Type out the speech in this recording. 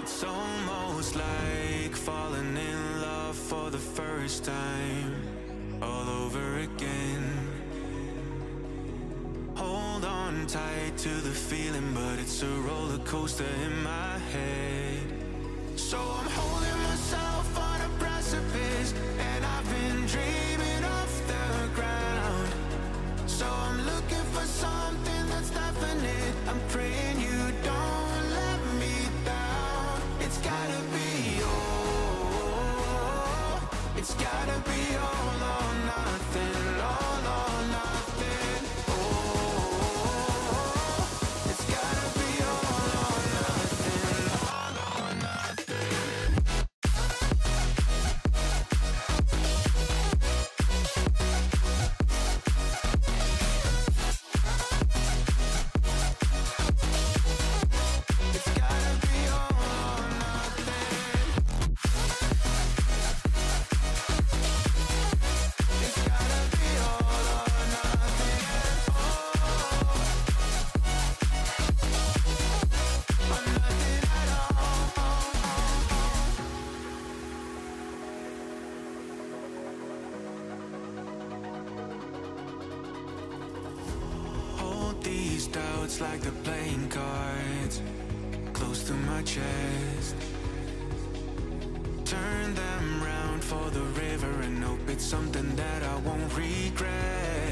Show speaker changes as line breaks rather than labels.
It's almost like falling in love for the first time, all over again. Hold on tight to the feeling, but it's a roller coaster in my head. So I'm holding myself on a precipice, and I've been dreaming off the ground. So I'm looking for something that's definite. I'm praying you don't let me down. It's gotta be all. It's gotta be all or nothing. All or nothing. Oh, it's gotta be all or nothing. All or nothing. It's gotta be all or nothing. It's gotta be all or nothing. Oh, or nothing at all. Hold these doubts like the playing cards close to my chest. Turn them round for the river and hope it's something that I won't regret.